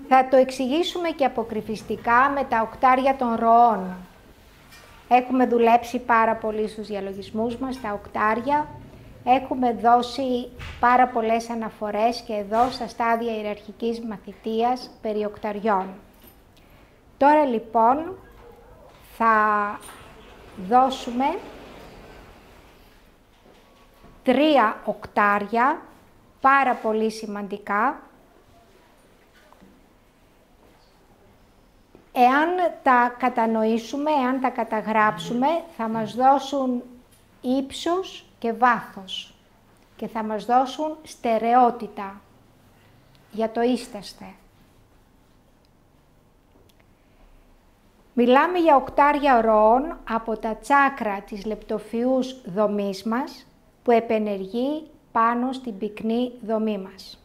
Θα το εξηγήσουμε και αποκρυφιστικά με τα οκτάρια των ροών. Έχουμε δουλέψει πάρα πολύ στους διαλογισμούς μας, τα οκτάρια. Έχουμε δώσει πάρα πολλές αναφορές και εδώ στα στάδια ιεραρχικής μαθητείας περί οκταριών. Τώρα λοιπόν θα δώσουμε 3 οκτάρια, πάρα πολύ σημαντικά. Εάν τα κατανοήσουμε, εάν τα καταγράψουμε, θα μας δώσουν ύψος και βάθος και θα μας δώσουν στερεότητα για το ίσταστε. Μιλάμε για οκτάρια ροών από τα τσάκρα της λεπτοφυούς δομής μας που επενεργεί πάνω στην πυκνή δομή μας.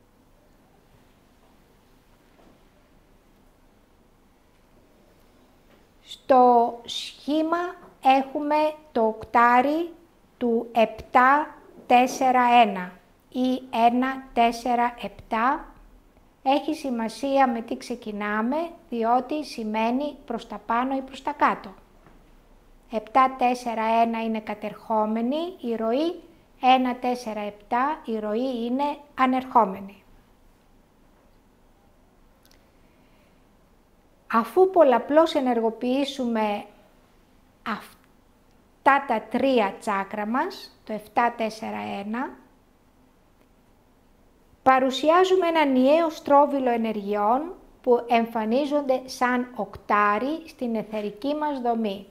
Στο σχήμα έχουμε το οκτάρι του 7-4-1 ή 1-4-7. Έχει σημασία με τι ξεκινάμε, διότι σημαίνει προς τα πάνω ή προς τα κάτω. 7-4-1 είναι κατερχόμενη η ροή, 1-4-7 η ροή είναι ανερχόμενη. Αφού πολλαπλώς ενεργοποιήσουμε αυτά τα 3 τσάκρα μας, το 7-4-1, παρουσιάζουμε ένα ενιαίο στρόβιλο ενεργειών που εμφανίζονται σαν οκτάρι στην αιθερική μας δομή.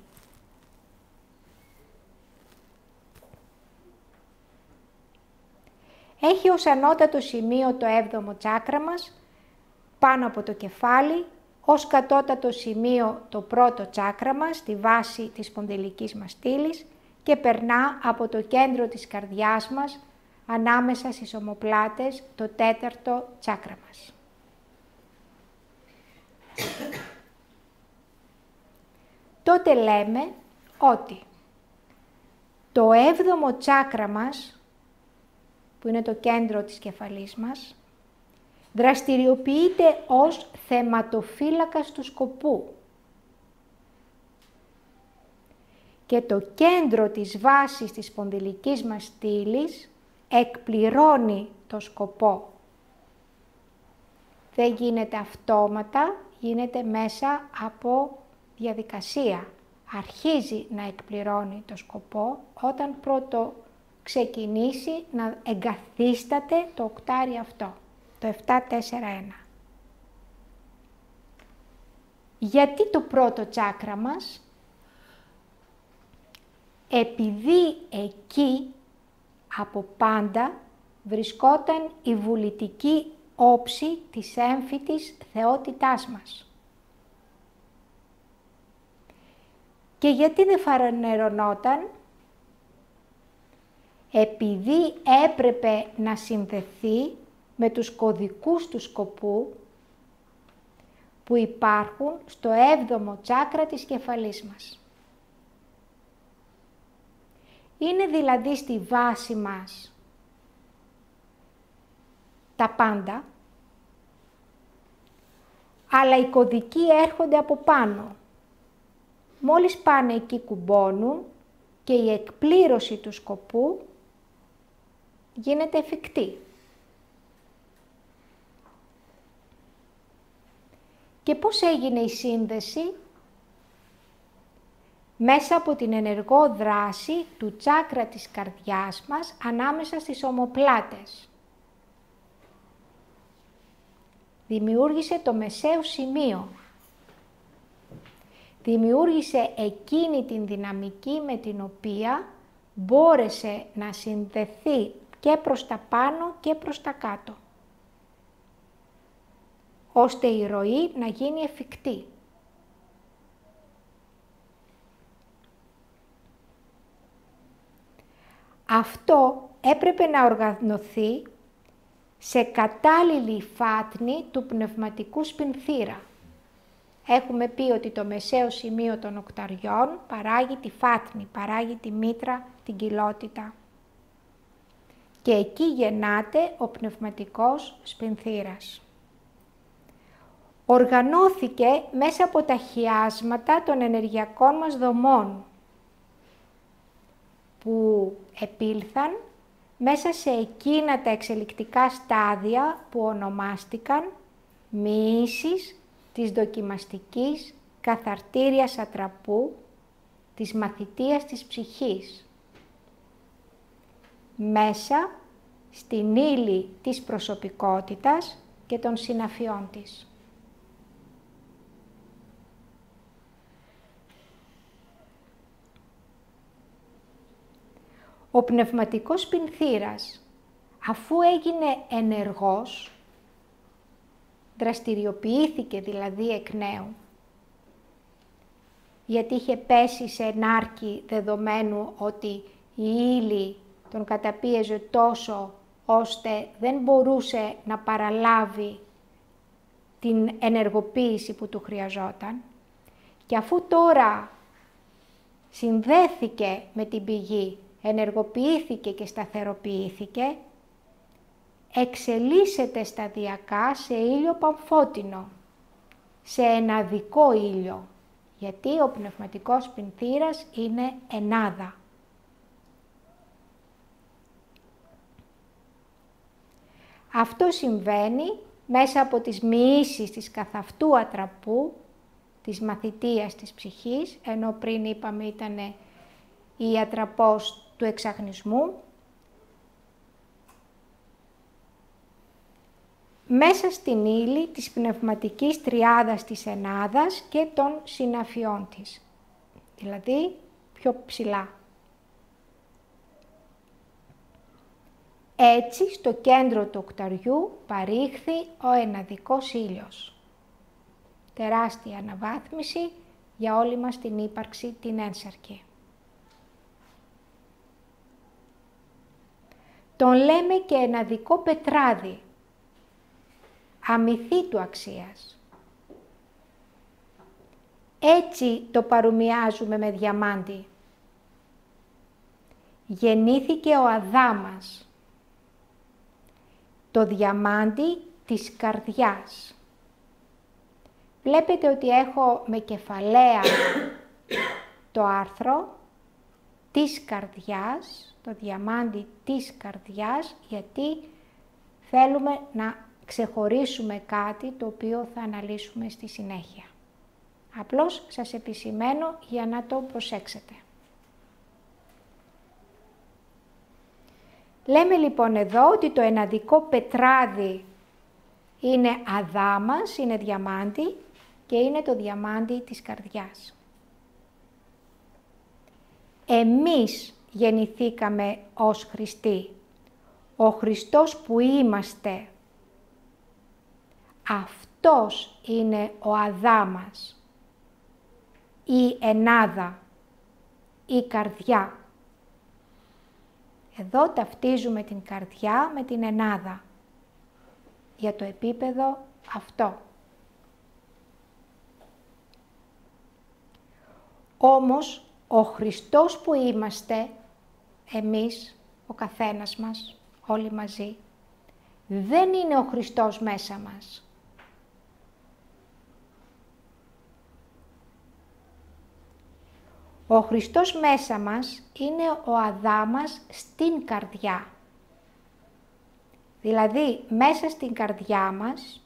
Έχει ως ανώτατο σημείο το 7ο τσάκρα μας, πάνω από το κεφάλι, ως κατώτατο σημείο το πρώτο τσάκρα μας, στη βάση της σπονδυλικής μας στήλης και περνά από το κέντρο της καρδιάς μας, ανάμεσα στις ομοπλάτες, το 4ο τσάκρα μας. Τότε λέμε ότι το 7ο τσάκρα μας, που είναι το κέντρο της κεφαλής μας, δραστηριοποιείται ως θεματοφύλακας του σκοπού και το κέντρο της βάσης της σπονδυλικής μας στήλης εκπληρώνει το σκοπό. Δεν γίνεται αυτόματα, γίνεται μέσα από διαδικασία. Αρχίζει να εκπληρώνει το σκοπό όταν πρώτο ξεκινήσει να εγκαθίσταται το οκτάρι αυτό, το 7-4-1. Γιατί το πρώτο τσάκρα μας? Επειδή εκεί από πάντα βρισκόταν η βουλητική όψη της έμφυτης θεότητάς μας. Και γιατί δεν φανερωνόταν? Επειδή έπρεπε να συνδεθεί με τους κωδικούς του σκοπού που υπάρχουν στο 7ο τσάκρα της κεφαλής μας. Είναι δηλαδή στη βάση μας τα πάντα, αλλά οι κωδικοί έρχονται από πάνω. Μόλις πάνε εκεί κουμπώνουν και η εκπλήρωση του σκοπού γίνεται εφικτή. Και πώς έγινε η σύνδεση? Μέσα από την ενεργό δράση του τσάκρα της καρδιάς μας ανάμεσα στις ομοπλάτες. Δημιούργησε το μεσαίο σημείο. Δημιούργησε εκείνη την δυναμική με την οποία μπόρεσε να συνδεθεί και προς τα πάνω και προς τα κάτω, ώστε η ροή να γίνει εφικτή. Αυτό έπρεπε να οργανωθεί σε κατάλληλη φάτνη του πνευματικού σπινθήρα. Έχουμε πει ότι το μεσαίο σημείο των οκταριών παράγει τη φάτνη, παράγει τη μήτρα, την κοιλότητα. Και εκεί γεννάται ο πνευματικός σπινθήρας. οργανώθηκε μέσα από τα χιάσματα των ενεργειακών μας δομών, που επήλθαν μέσα σε εκείνα τα εξελικτικά στάδια που ονομάστηκαν μοιήσεις της δοκιμαστικής καθαρτήριας ατραπού, της μαθητείας της ψυχής, μέσα στην ύλη της προσωπικότητας και των συναφιών της. Ο πνευματικός πυνθήρας, αφού έγινε ενεργός, δραστηριοποιήθηκε δηλαδή εκ νέου, γιατί είχε πέσει σε ενάρκη δεδομένου ότι η ύλη τον καταπίεζε τόσο ώστε δεν μπορούσε να παραλάβει την ενεργοποίηση που του χρειαζόταν, και αφού τώρα συνδέθηκε με την πηγή, ενεργοποιήθηκε και σταθεροποιήθηκε, εξελίσσεται σταδιακά σε ήλιο παμφώτινο, σε εναδικό ήλιο, γιατί ο πνευματικός πυνθήρας είναι ενάδα. Αυτό συμβαίνει μέσα από τις μοιήσεις της καθαυτού ατραπού, της μαθητείας της ψυχής, ενώ πριν είπαμε ήταν η ατραπός του εξαγνισμού, μέσα στην ύλη της πνευματικής τριάδας της ενάδας και των συναφιών της, δηλαδή πιο ψηλά. Έτσι, στο κέντρο του οκταριού παρήχθη ο εναδικός ήλιος. Τεράστια αναβάθμιση για όλη μας την ύπαρξη την ένσαρκη. Τον λέμε και εναδικό πετράδι, αμυθίτου αξίας. Έτσι το παρομοιάζουμε με διαμάντι. Γεννήθηκε ο Αδάμας, το διαμάντι της καρδιάς. Βλέπετε ότι έχω με κεφαλαία το άρθρο της καρδιάς, το διαμάντι της καρδιάς, γιατί θέλουμε να ξεχωρίσουμε κάτι το οποίο θα αναλύσουμε στη συνέχεια. Απλώς σας επισημαίνω για να το προσέξετε. Λέμε λοιπόν εδώ ότι το εναδικό πετράδι είναι Αδάμας, είναι διαμάντι και είναι το διαμάντι της καρδιάς. Εμείς γεννηθήκαμε ως Χριστοί. Ο Χριστός που είμαστε, αυτός είναι ο Αδάμας, η ενάδα, η καρδιά. Εδώ ταυτίζουμε την καρδιά με την ενάδα, για το επίπεδο αυτό. Όμως, ο Χριστός που είμαστε, εμείς, ο καθένας μας, όλοι μαζί, δεν είναι ο Χριστός μέσα μας. Ο Χριστός μέσα μας είναι ο Αδάμας στην καρδιά. Δηλαδή, μέσα στην καρδιά μας,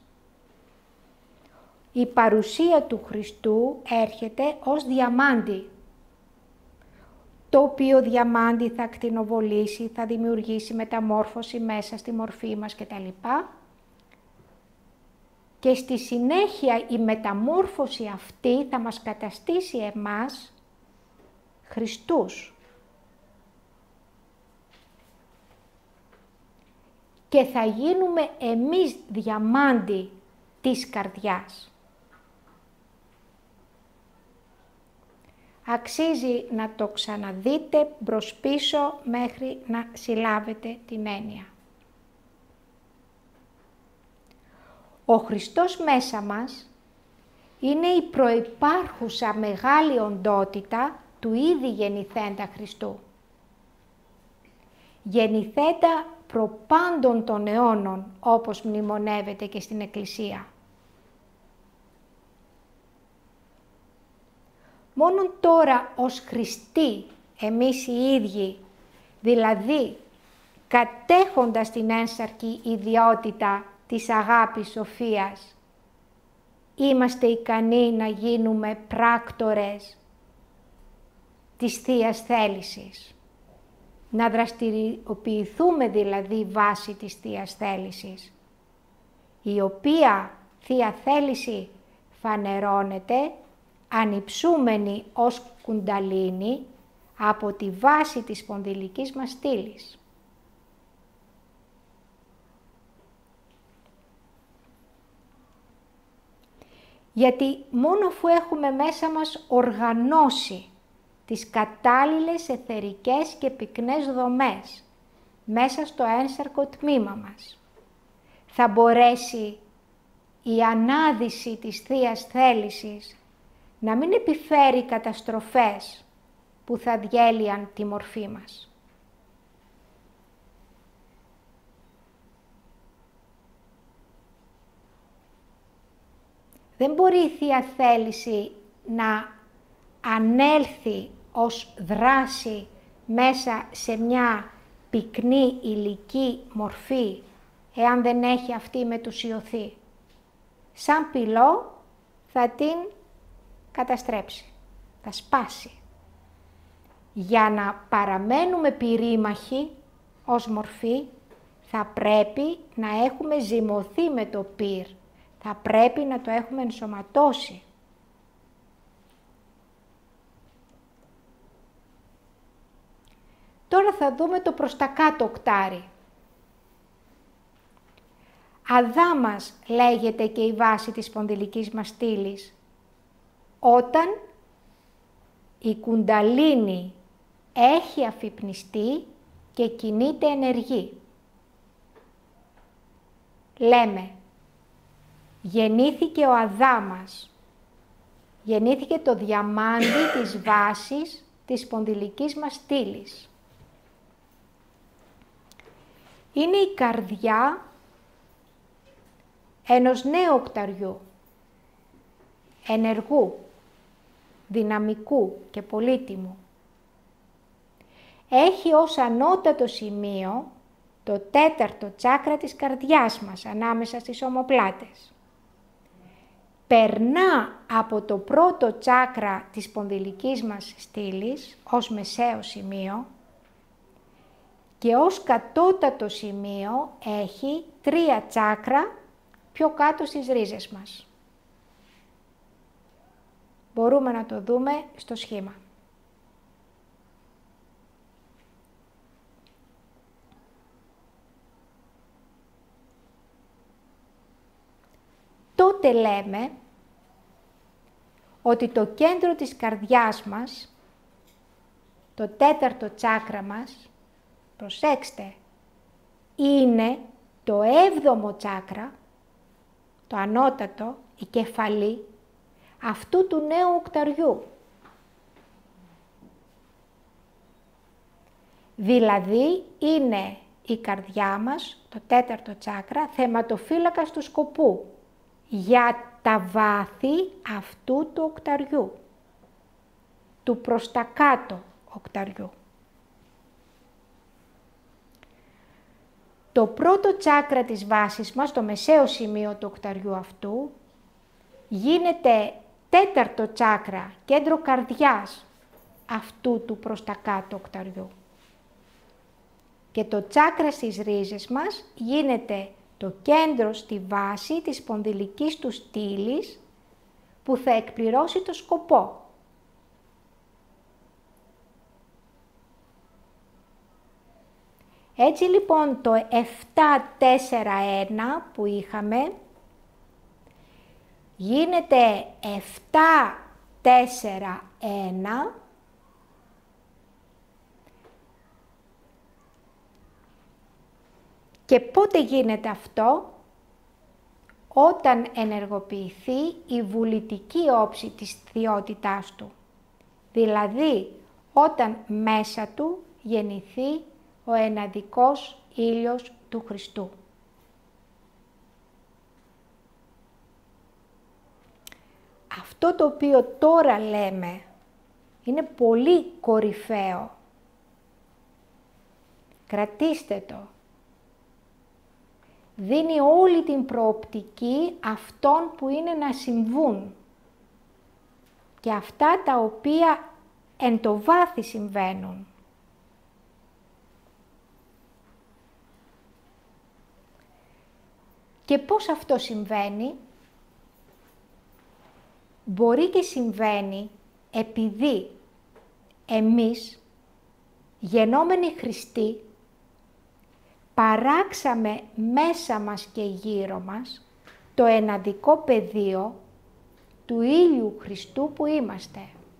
η παρουσία του Χριστού έρχεται ως διαμάντι, το οποίο διαμάντι θα ακτινοβολήσει, θα δημιουργήσει μεταμόρφωση μέσα στη μορφή μας κτλ. Και στη συνέχεια η μεταμόρφωση αυτή θα μας καταστήσει εμάς Χριστούς. Και θα γίνουμε εμείς διαμάντι της καρδιάς. Αξίζει να το ξαναδείτε μπρος πίσω μέχρι να συλλάβετε την έννοια. Ο Χριστός μέσα μας είναι η προϋπάρχουσα μεγάλη οντότητα του ήδη γεννηθέντα Χριστού. Γεννηθέντα προπάντων των αιώνων, όπως μνημονεύεται και στην Εκκλησία. Μόνον τώρα ως Χριστοί, εμείς οι ίδιοι, δηλαδή κατέχοντας την ένσαρκη ιδιότητα της αγάπης σοφίας, είμαστε ικανοί να γίνουμε πράκτορες της Θείας Θέλησης. Να δραστηριοποιηθούμε δηλαδή βάσει της Θείας Θέλησης, η οποία Θεία Θέληση φανερώνεται ανυψούμενη ως κουνταλίνη από τη βάση της σπονδυλικής μας στήλης. Γιατί μόνο αφού έχουμε μέσα μας οργανώσει τις κατάλληλες αιθερικές και πυκνές δομές μέσα στο ένσαρκο τμήμα μας, θα μπορέσει η ανάδυση της Θείας Θέλησης να μην επιφέρει καταστροφές που θα διέλυαν τη μορφή μας. Δεν μπορεί η Θεία Θέληση να ανέλθει ως δράση μέσα σε μια πυκνή υλική μορφή, εάν δεν έχει αυτή μετουσιωθεί. Σαν πυλό θα την καταστρέψει, θα σπάσει. Για να παραμένουμε πυρήμαχοι ως μορφή, θα πρέπει να έχουμε ζυμωθεί με το πυρ, θα πρέπει να το έχουμε ενσωματώσει. Τώρα θα δούμε το προς τα κάτω οκτάρι. Αδάμας λέγεται και η βάση της σπονδυλικής μας στήλης, όταν η κουνταλίνη έχει αφυπνιστεί και κινείται ενεργή. Λέμε, γεννήθηκε ο Αδάμας, γεννήθηκε το διαμάντι της βάσης της σπονδυλικής μας στήλης. Είναι η καρδιά ενός νέου οκταριού, ενεργού, δυναμικού και πολύτιμου. Έχει ως ανώτατο σημείο το τέταρτο τσάκρα της καρδιάς μας, ανάμεσα στις ομοπλάτες. Περνά από το πρώτο τσάκρα της σπονδυλικής μας στήλης, ως μεσαίο σημείο, και ως κατώτατο σημείο έχει 3 τσάκρα πιο κάτω στις ρίζες μας. Μπορούμε να το δούμε στο σχήμα. Τότε λέμε ότι το κέντρο της καρδιάς μας, το τέταρτο τσάκρα μας, προσέξτε, είναι το 7ο τσάκρα, το ανώτατο, η κεφαλή, αυτού του νέου οκταριού. Δηλαδή είναι η καρδιά μας, το τέταρτο τσάκρα, θεματοφύλακας του σκοπού για τα βάθη αυτού του οκταριού, του προς τα κάτω οκταριού. Το πρώτο τσάκρα της βάσης μας, το μεσαίο σημείο του οκταριού αυτού, γίνεται τέταρτο τσάκρα, κέντρο καρδιάς αυτού του προς τα κάτω οκταριού. Και το τσάκρα στις ρίζες μας γίνεται το κέντρο στη βάση της σπονδυλικής του στήλης που θα εκπληρώσει το σκοπό. Έτσι λοιπόν το 7-4-1 που είχαμε γίνεται 7-4-1 και πότε γίνεται αυτό? Όταν ενεργοποιηθεί η βουλητική όψη της θεότητάς του, δηλαδή όταν μέσα του γεννηθεί ο εναδικός ήλιος του Χριστού. Αυτό το οποίο τώρα λέμε Είναι πολύ κορυφαίο. Κρατήστε το. Δίνει όλη την προοπτική αυτών που είναι να συμβούν. Και αυτά τα οποία εν το βάθη συμβαίνουν. Και πώς αυτό συμβαίνει? Μπορεί και συμβαίνει επειδή εμείς, γενόμενοι Χριστοί, παράξαμε μέσα μας και γύρω μας το εναδικό πεδίο του ήλιου Χριστού που είμαστε.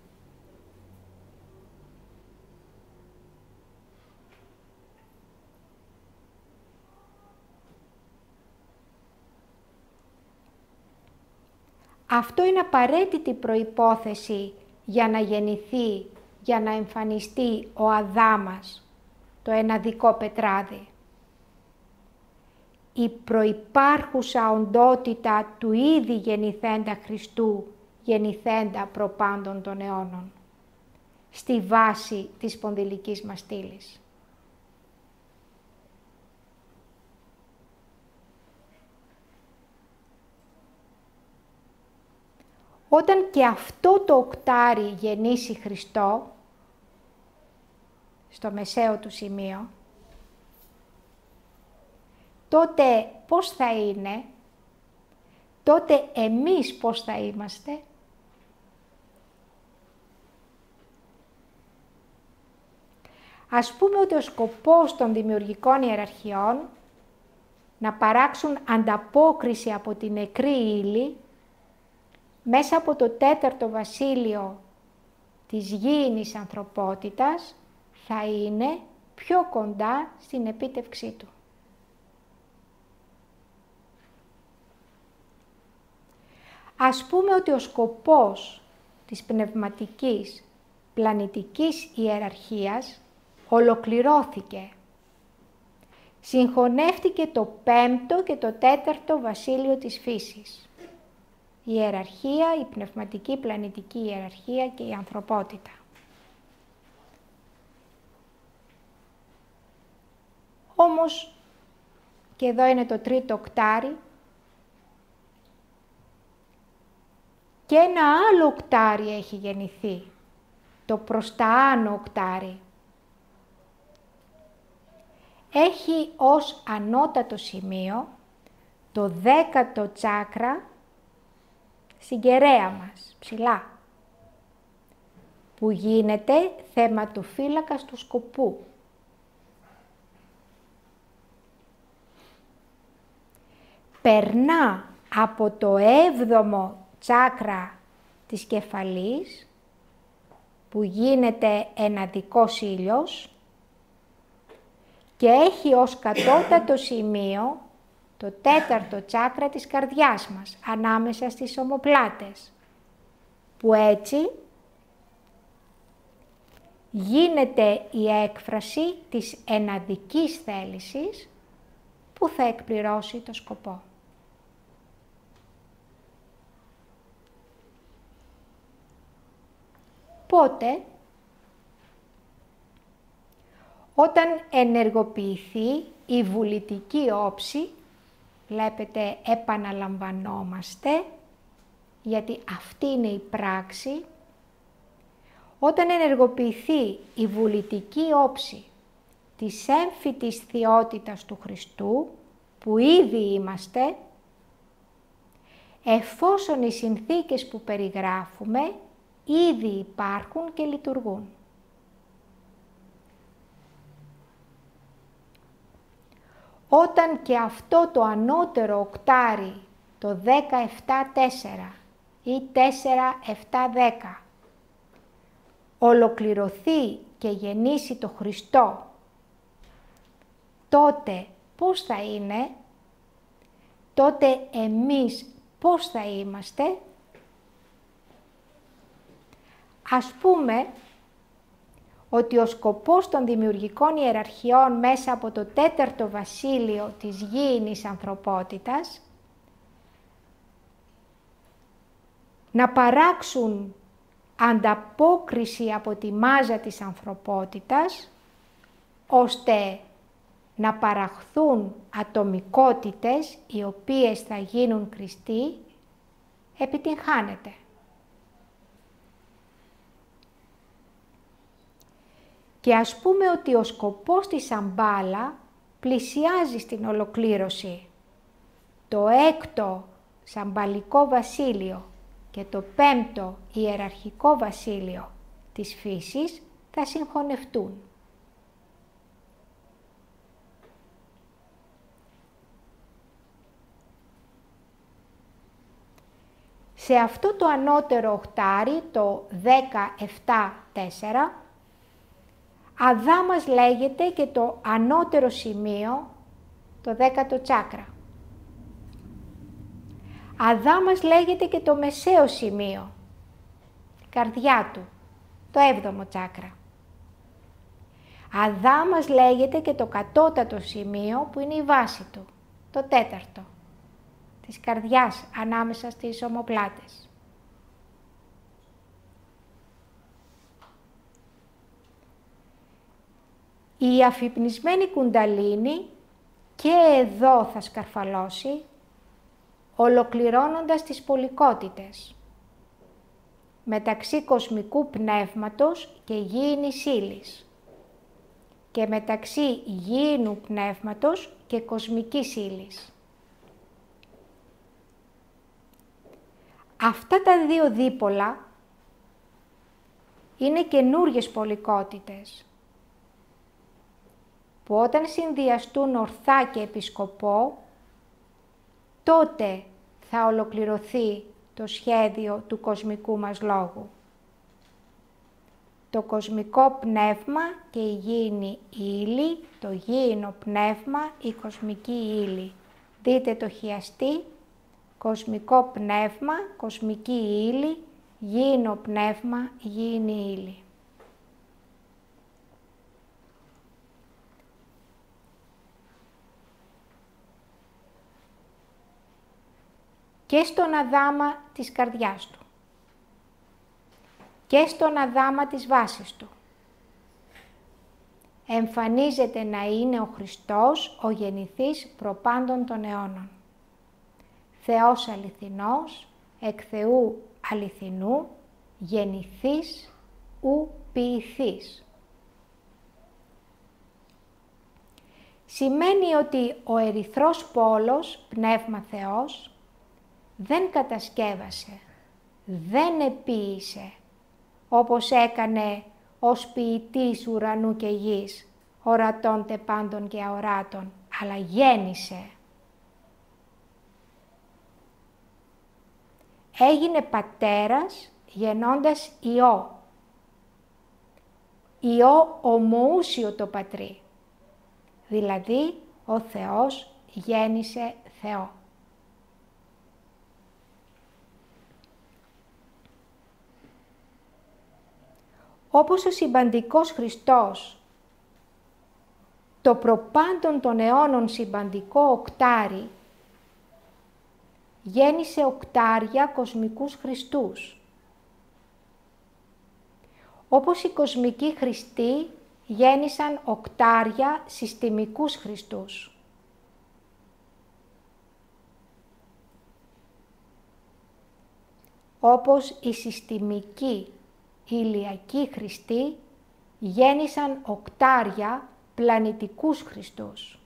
Αυτό είναι απαραίτητη προϋπόθεση για να γεννηθεί, για να εμφανιστεί ο Αδάμας, το εναδικό πετράδι. Η προϋπάρχουσα οντότητα του ήδη γεννηθέντα Χριστού, γεννηθέντα προπάντων των αιώνων, στη βάση της σπονδυλικής μας στήλης. Όταν και αυτό το οκτάρι γεννήσει Χριστό, στο μεσαίο του σημείο, τότε πώς θα είναι, τότε εμείς πώς θα είμαστε? Ας πούμε ότι ο σκοπός των δημιουργικών ιεραρχιών να παράξουν ανταπόκριση από την νεκρή ύλη μέσα από το τέταρτο βασίλειο της γήινης ανθρωπότητας θα είναι πιο κοντά στην επίτευξή του. Ας πούμε ότι ο σκοπός της πνευματικής πλανητικής ιεραρχίας ολοκληρώθηκε. Συγχωνεύτηκε το πέμπτο και το τέταρτο βασίλειο της φύσης. Η ιεραρχία, η πνευματική πλανητική ιεραρχία και η ανθρωπότητα. Όμως, και εδώ είναι το τρίτο οκτάρι, και ένα άλλο οκτάρι έχει γεννηθεί, το προς τα άνω οκτάρι. Έχει ως ανώτατο σημείο το 10ο τσάκρα στην κεραία μας, ψηλά, που γίνεται θεματοφύλακας του σκοπού. Περνά από το 7ο τσάκρα της κεφαλής, που γίνεται εναδικός ήλιος, και έχει ως κατώτατο σημείο το 4ο τσάκρα της καρδιάς μας, ανάμεσα στις ομοπλάτες, που έτσι γίνεται η έκφραση της εναδικής θέλησης που θα εκπληρώσει το σκοπό. Πότε? Όταν ενεργοποιηθεί η βουλητική όψη, βλέπετε επαναλαμβανόμαστε, γιατί αυτή είναι η πράξη. Όταν ενεργοποιηθεί η βουλητική όψη της έμφυτης θεότητας του Χριστού, που ήδη είμαστε, εφόσον οι συνθήκες που περιγράφουμε ήδη υπάρχουν και λειτουργούν. Όταν και αυτό το ανώτερο οκτάρι, το 17-4 ή 4-7-10, ολοκληρωθεί και γεννήσει το Χριστό, τότε πώς θα είναι? Τότε εμείς πώς θα είμαστε? Ας πούμε ότι ο σκοπός των δημιουργικών ιεραρχιών μέσα από το 4ο βασίλειο της γήινης ανθρωπότητας να παράξουν ανταπόκριση από τη μάζα της ανθρωπότητας, ώστε να παραχθούν ατομικότητες οι οποίες θα γίνουν Χριστοί, επιτυγχάνεται. Και ας πούμε ότι ο σκοπός της Σαμπάλα πλησιάζει στην ολοκλήρωση. Το 6ο Σαμπαλικό βασίλειο και το 5ο ιεραρχικό βασίλειο της φύσης θα συγχωνευτούν. Σε αυτό το ανώτερο οχτάρι, το 17-4, Αδάμας λέγεται και το ανώτερο σημείο, το 10ο τσάκρα. Αδάμας λέγεται και το μεσαίο σημείο, η καρδιά του, το 7ο τσάκρα. Αδάμας λέγεται και το κατώτατο σημείο που είναι η βάση του, το 4ο, της καρδιάς ανάμεσα στις ομοπλάτες. Η αφυπνισμένη κουνταλίνη και εδώ θα σκαρφαλώσει, ολοκληρώνοντας τις πολικότητες μεταξύ κοσμικού πνεύματος και γήινης ύλης και μεταξύ γήινου πνεύματος και κοσμικής ύλης. Αυτά τα δύο δίπολα είναι καινούριες πολικότητες που όταν συνδυαστούν ορθά και επισκοπό, τότε θα ολοκληρωθεί το σχέδιο του κοσμικού μας λόγου. Το κοσμικό πνεύμα και η γήινη ύλη, το γήινο πνεύμα, η κοσμική ύλη. Δείτε το χιαστή, κοσμικό πνεύμα, κοσμική ύλη, γήινο πνεύμα, γήινη ύλη. Και στον Αδάμα της καρδιάς του και στον Αδάμα της βάσης του εμφανίζεται να είναι ο Χριστός, ο γεννηθής προπάντων των αιώνων. Θεός αληθινός, εκ Θεού αληθινού, γεννηθής ου ποιηθής. Σημαίνει ότι ο ερυθρός πόλος, πνεύμα Θεός, δεν κατασκεύασε, δεν επίησε, όπως έκανε ως ποιητής ουρανού και γης, ορατών τε πάντων και αοράτων, αλλά γέννησε. Έγινε πατέρας γεννώντας Υιό. Υιό ομοούσιο το πατρί, δηλαδή ο Θεός γέννησε Θεό. Όπως ο συμπαντικός Χριστός, το προπάντων των αιώνων συμπαντικό οκτάρι, γέννησε οκτάρια κοσμικούς Χριστούς. Όπως οι κοσμικοί Χριστοί γέννησαν οκτάρια συστημικούς Χριστούς. Όπως οι συστημικοί ηλιακοί Χριστοί γέννησαν οκτάρια πλανητικούς Χριστούς.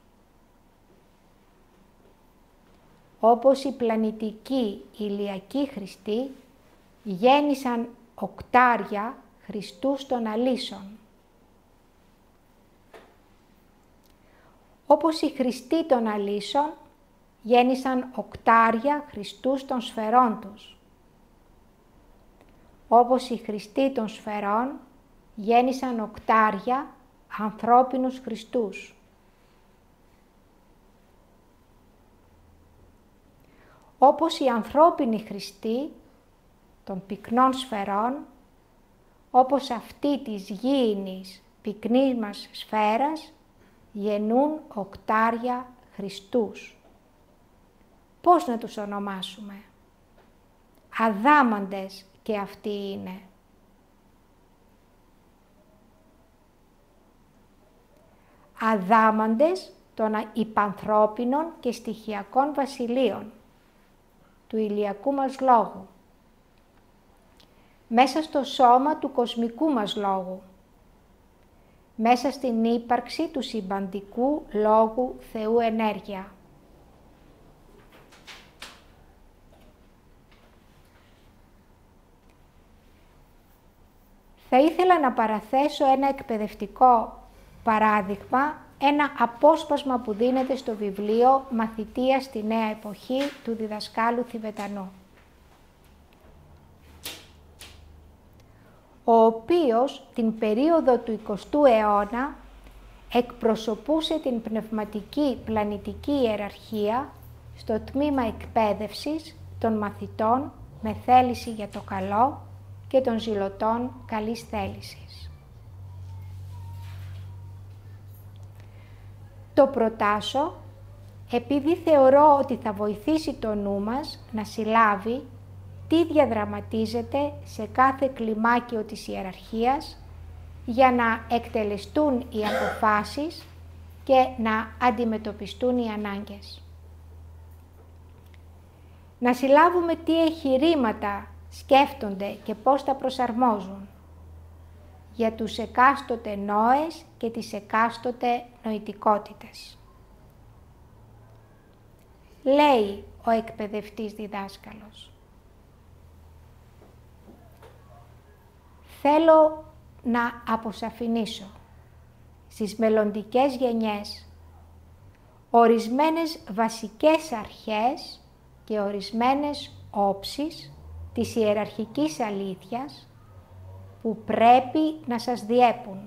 Όπως οι πλανητικοί ηλιακοί Χριστοί γέννησαν οκτάρια Χριστούς των αλήσων. Όπως οι Χριστοί των αλήσων γέννησαν οκτάρια Χριστούς των σφαιρών τους. Όπως οι Χριστοί των σφαιρών γέννησαν οκτάρια ανθρώπινους Χριστούς. Όπως οι ανθρώπινοι Χριστοί των πυκνών σφαιρών, όπως αυτή της γήινης πυκνής μας σφαίρας, γεννούν οκτάρια Χριστούς. Πώς να τους ονομάσουμε? Αδάμαντες και αυτοί είναι. αδάμαντες των υπανθρώπινων και στοιχειακών βασιλείων του ηλιακού μας λόγου, μέσα στο σώμα του κοσμικού μας λόγου, μέσα στην ύπαρξη του συμπαντικού λόγου Θεού ενέργεια. Θα ήθελα να παραθέσω ένα εκπαιδευτικό παράδειγμα, ένα απόσπασμα που δίνεται στο βιβλίο «Μαθητεία στη Νέα Εποχή» του διδασκάλου Θιβετανού, ο οποίος την περίοδο του 20ου αιώνα εκπροσωπούσε την πνευματική πλανητική ιεραρχία στο τμήμα εκπαίδευσης των μαθητών με θέληση για το καλό και των ζηλωτών καλής θέλησης. Το προτάσω επειδή θεωρώ ότι θα βοηθήσει το νου μας να συλλάβει τι διαδραματίζεται σε κάθε κλιμάκιο της ιεραρχίας για να εκτελεστούν οι αποφάσεις και να αντιμετωπιστούν οι ανάγκες. Να συλλάβουμε τι εγχειρήματα σκέφτονται και πώς τα προσαρμόζουν για τους εκάστοτε νόες και τις εκάστοτε νοητικότητες. Λέει ο εκπαιδευτής διδάσκαλος: θέλω να αποσαφηνίσω στις μελλοντικές γενιές ορισμένες βασικές αρχές και ορισμένες όψεις της ιεραρχικής αλήθειας που πρέπει να σας διέπουν.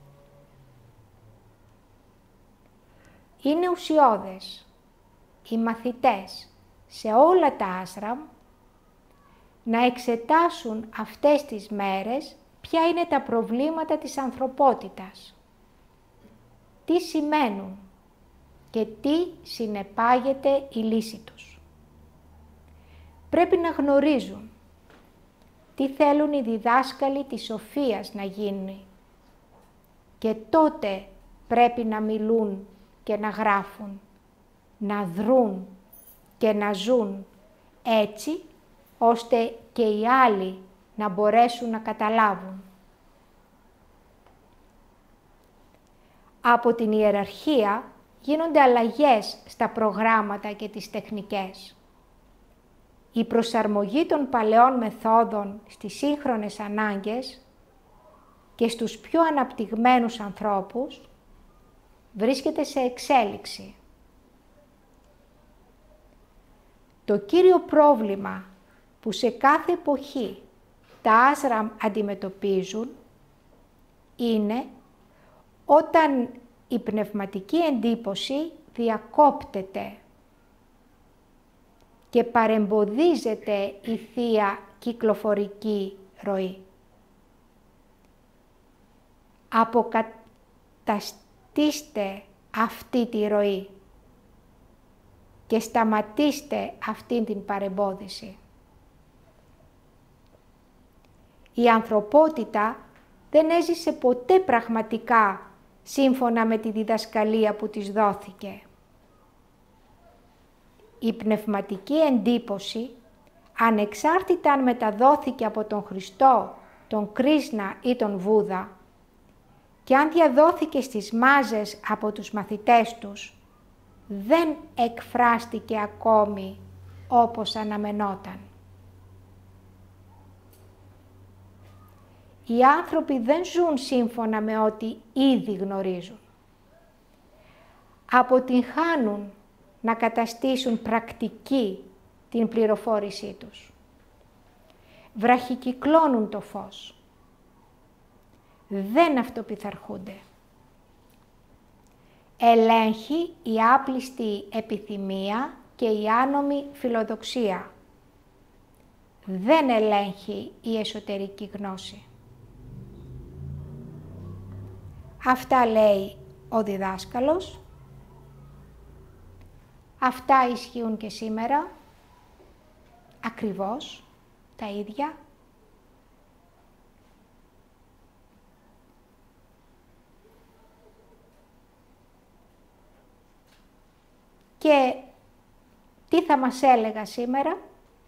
Είναι ουσιώδες οι μαθητές σε όλα τα άσραμ να εξετάσουν αυτές τις μέρες ποια είναι τα προβλήματα της ανθρωπότητας, τι σημαίνουν και τι συνεπάγεται η λύση τους. Πρέπει να γνωρίζουν τι θέλουν οι διδάσκαλοι της σοφίας να γίνουν και τότε πρέπει να μιλούν και να γράφουν, να δρούν και να ζουν έτσι ώστε και οι άλλοι να μπορέσουν να καταλάβουν. Από την ιεραρχία γίνονται αλλαγές στα προγράμματα και τις τεχνικές. Η προσαρμογή των παλαιών μεθόδων στις σύγχρονες ανάγκες και στους πιο αναπτυγμένους ανθρώπους βρίσκεται σε εξέλιξη. Το κύριο πρόβλημα που σε κάθε εποχή τα άσραμ αντιμετωπίζουν είναι όταν η πνευματική εντύπωση διακόπτεται και παρεμποδίζεται η θεία κυκλοφορική ροή. Αποκαταστήστε αυτή τη ροή και σταματήστε αυτήν την παρεμπόδιση. Η ανθρωπότητα δεν έζησε ποτέ πραγματικά σύμφωνα με τη διδασκαλία που της δόθηκε. Η πνευματική εντύπωση, ανεξάρτητα αν μεταδόθηκε από τον Χριστό, τον Κρίσνα ή τον Βούδα, και αν διαδόθηκε στις μάζες από τους μαθητές τους, δεν εκφράστηκε ακόμη όπως αναμενόταν. Οι άνθρωποι δεν ζουν σύμφωνα με ό,τι ήδη γνωρίζουν. Αποτυγχάνουν να καταστήσουν πρακτική την πληροφόρησή τους. Βραχικυκλώνουν το φως. Δεν αυτοπιθαρχούνται. Ελέγχει η άπλιστη επιθυμία και η άνομη φιλοδοξία. Δεν ελέγχει η εσωτερική γνώση. Αυτά λέει ο διδάσκαλος. Αυτά ισχύουν και σήμερα. Ακριβώς τα ίδια. Και τι θα μας έλεγα σήμερα?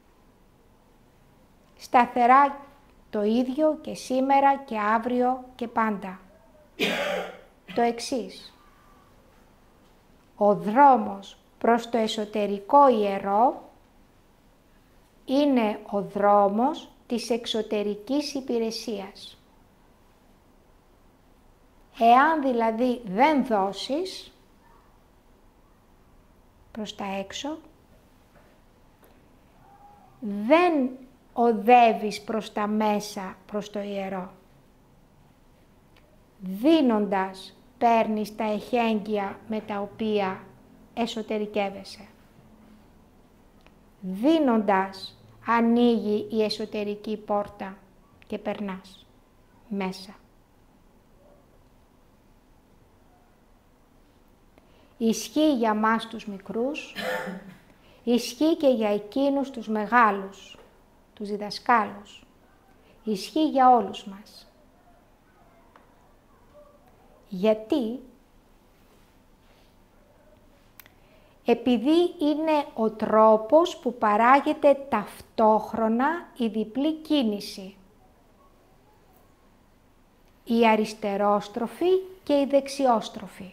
Σταθερά το ίδιο και σήμερα και αύριο και πάντα. Το εξής. Ο δρόμος προς το εσωτερικό ιερό είναι ο δρόμος της εξωτερικής υπηρεσίας. Εάν δηλαδή δεν δώσεις προς τα έξω, δεν οδεύεις προς τα μέσα, προς το ιερό. Δίνοντας, παίρνεις τα εχέγγυα με τα οποία εσωτερικεύεσαι. Δίνοντας, ανοίγει η εσωτερική πόρτα και περνάς μέσα. Ισχύει για μας τους μικρούς, ισχύει και για εκείνους τους μεγάλους, τους διδασκάλους. Ισχύει για όλους μας. Γιατί? Επειδή είναι ο τρόπος που παράγεται ταυτόχρονα η διπλή κίνηση. Η αριστερόστροφη και η δεξιόστροφη.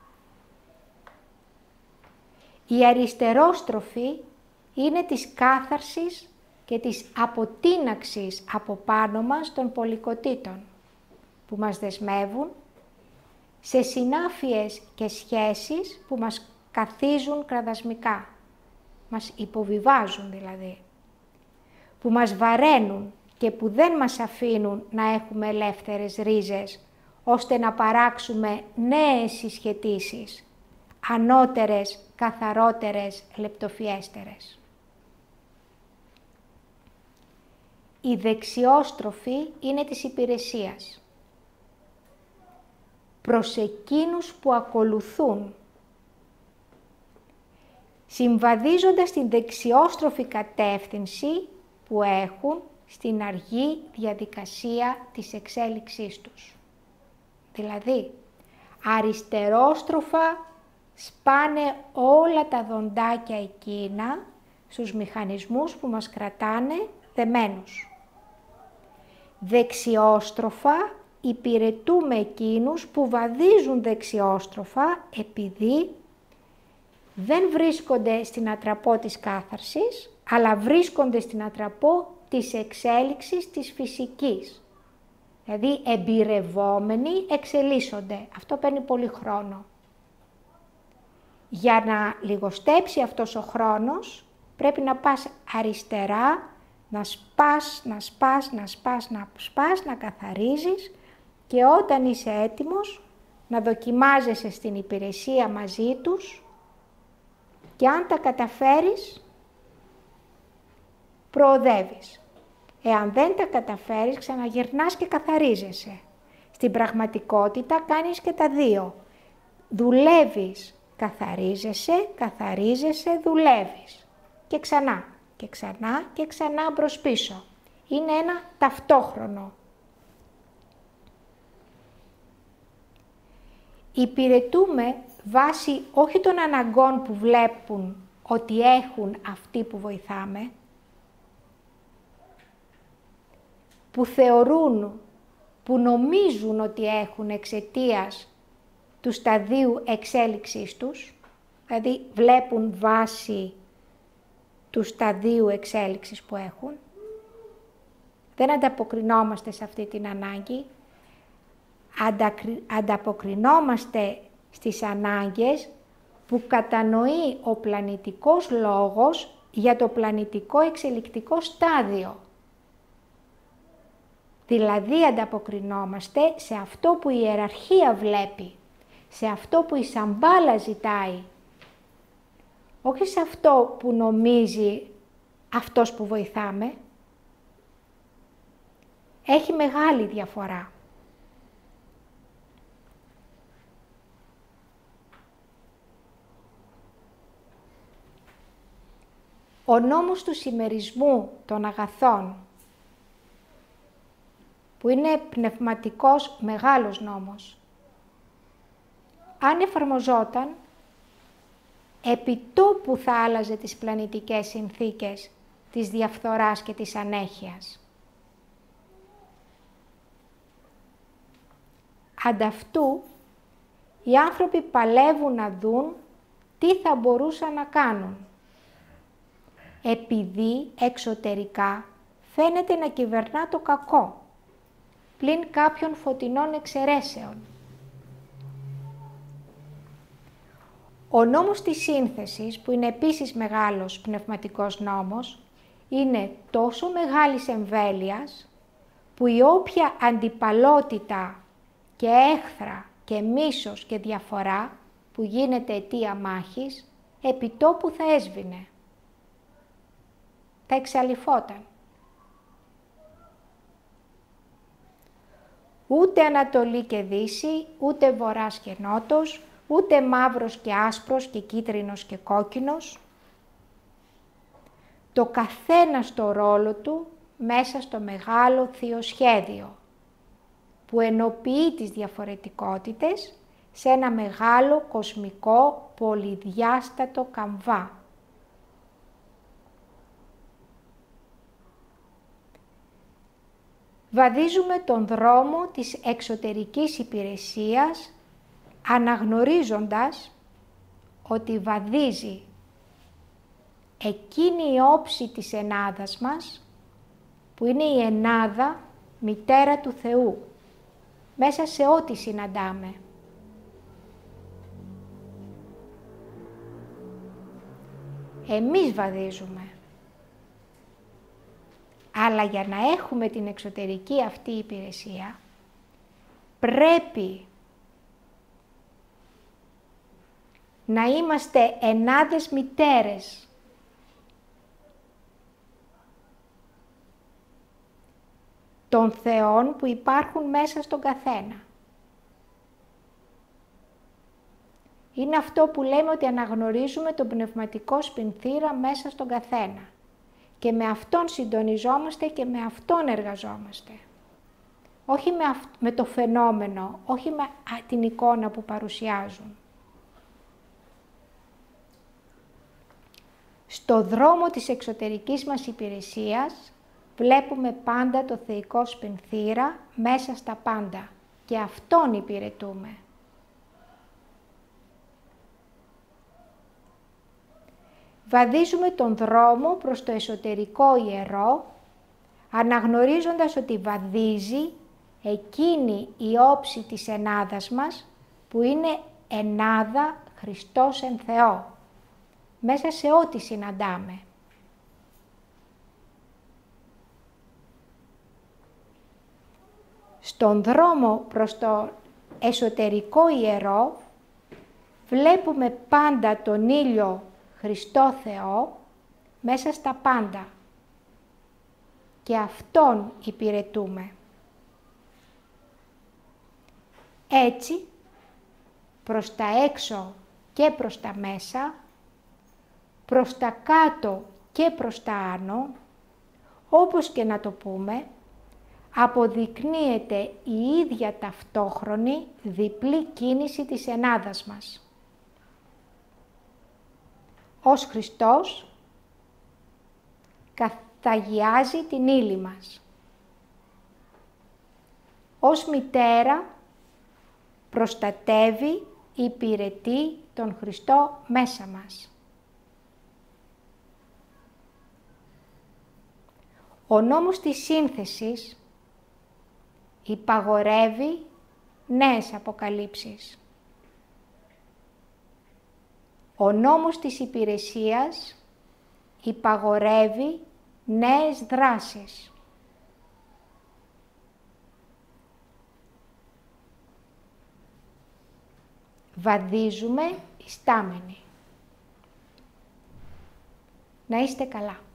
Η αριστερόστροφη είναι της κάθαρσης και της αποτείναξης από πάνω μας των πολικοτήτων που μας δεσμεύουν σε συνάφειες και σχέσεις που μας καθίζουν κραδασμικά, μας υποβιβάζουν δηλαδή, που μας βαραίνουν και που δεν μας αφήνουν να έχουμε ελεύθερες ρίζες, ώστε να παράξουμε νέες συσχετήσεις, ανώτερες, καθαρότερες, λεπτοφιέστερες. Η δεξιόστροφη είναι της υπηρεσίας. Προς εκείνους που ακολουθούν, συμβαδίζοντας την δεξιόστροφη κατεύθυνση που έχουν στην αργή διαδικασία της εξέλιξής τους. Δηλαδή, αριστερόστροφα σπάνε όλα τα δοντάκια εκείνα στους μηχανισμούς που μας κρατάνε δεμένους. Δεξιόστροφα υπηρετούμε εκείνους που βαδίζουν δεξιόστροφα επειδή δεν βρίσκονται στην ατραπό της κάθαρσης, αλλά βρίσκονται στην ατραπό της εξέλιξης της φυσικής. Δηλαδή εμπειρευόμενοι εξελίσσονται. Αυτό παίρνει πολύ χρόνο. Για να λιγοστέψει αυτός ο χρόνος πρέπει να πας αριστερά, να σπάς, να καθαρίζεις και όταν είσαι έτοιμος να δοκιμάζεσαι στην υπηρεσία μαζί τους και αν τα καταφέρεις προοδεύεις. Εάν δεν τα καταφέρεις ξαναγυρνάς και καθαρίζεσαι. Στην πραγματικότητα κάνεις και τα δύο. Δουλεύεις, καθαρίζεσαι, δουλεύεις. Και ξανά, και ξανά, και ξανά μπρος πίσω. Είναι ένα ταυτόχρονο. Υπηρετούμε βάσει όχι των αναγκών που βλέπουν ότι έχουν αυτοί που βοηθάμε, που θεωρούν, που νομίζουν ότι έχουν εξαιτίας του σταδίου εξέλιξής τους, δηλαδή βλέπουν βάση του σταδίου εξέλιξης που έχουν. Δεν ανταποκρινόμαστε σε αυτή την ανάγκη, ανταποκρινόμαστε στις ανάγκες που κατανοεί ο πλανητικός λόγος για το πλανητικό εξελικτικό στάδιο. Δηλαδή ανταποκρινόμαστε σε αυτό που η ιεραρχία βλέπει, σε αυτό που η Σαμπάλα ζητάει, όχι σε αυτό που νομίζει αυτός που βοηθάμε. Έχει μεγάλη διαφορά. Ο νόμος του συμμερισμού των αγαθών, που είναι πνευματικός μεγάλος νόμος, αν εφαρμοζόταν, επιτόπου θα άλλαζε τις πλανητικές συνθήκες της διαφθοράς και της ανέχειας. Ανταυτού, οι άνθρωποι παλεύουν να δουν τι θα μπορούσαν να κάνουν, επειδή εξωτερικά φαίνεται να κυβερνά το κακό, πλην κάποιων φωτεινών εξαιρέσεων. Ο νόμος της σύνθεσης, που είναι επίσης μεγάλος πνευματικός νόμος, είναι τόσο μεγάλης εμβέλειας, που η όποια αντιπαλότητα και έχθρα και μίσος και διαφορά που γίνεται αιτία μάχης, επιτόπου θα έσβηνε, θα εξαλειφόταν. Ούτε Ανατολή και Δύση, ούτε Βορράς και Νότος, ούτε μαύρος και άσπρος και κίτρινος και κόκκινος. Το καθένα στο ρόλο του μέσα στο μεγάλο θείο σχέδιο, που ενοποιεί τις διαφορετικότητες σε ένα μεγάλο κοσμικό πολυδιάστατο καμβά. Βαδίζουμε τον δρόμο της εξωτερικής υπηρεσίας, αναγνωρίζοντας ότι βαδίζει εκείνη η όψη της ενάδας μας, που είναι η ενάδα μητέρα του Θεού, μέσα σε ό,τι συναντάμε. Εμείς βαδίζουμε. Αλλά για να έχουμε την εξωτερική αυτή υπηρεσία, πρέπει να είμαστε ενάδες μητέρες. Των θεών που υπάρχουν μέσα στον καθένα. Είναι αυτό που λέμε ότι αναγνωρίζουμε τον πνευματικό σπινθήρα μέσα στον καθένα. Και με αυτόν συντονιζόμαστε και με αυτόν εργαζόμαστε. Όχι με το φαινόμενο, όχι με την εικόνα που παρουσιάζουν. Στο δρόμο της εξωτερικής μας υπηρεσίας βλέπουμε πάντα το θεϊκό σπινθήρα μέσα στα πάντα και αυτόν υπηρετούμε. Βαδίζουμε τον δρόμο προς το εσωτερικό ιερό, αναγνωρίζοντας ότι βαδίζει εκείνη η όψη της ενάδας μας, που είναι ενάδα Χριστός εν Θεώ, μέσα σε ό,τι συναντάμε. Στον δρόμο προς το εσωτερικό ιερό βλέπουμε πάντα τον ήλιο Χριστό Θεό μέσα στα πάντα και Αυτόν υπηρετούμε. Έτσι, προς τα έξω και προς τα μέσα, προς τα κάτω και προς τα άνω, όπως και να το πούμε, αποδεικνύεται η ίδια ταυτόχρονη διπλή κίνηση της ενάδας μας. Ως Χριστός καθαγιάζει την ύλη μας. Ως μητέρα προστατεύει, υπηρετεί τον Χριστό μέσα μας. Ο νόμος της σύνθεσης υπαγορεύει νέες αποκαλύψεις. Ο νόμος της υπηρεσίας υπαγορεύει νέες δράσεις. Βαδίζουμε ιστάμενοι. Να είστε καλά.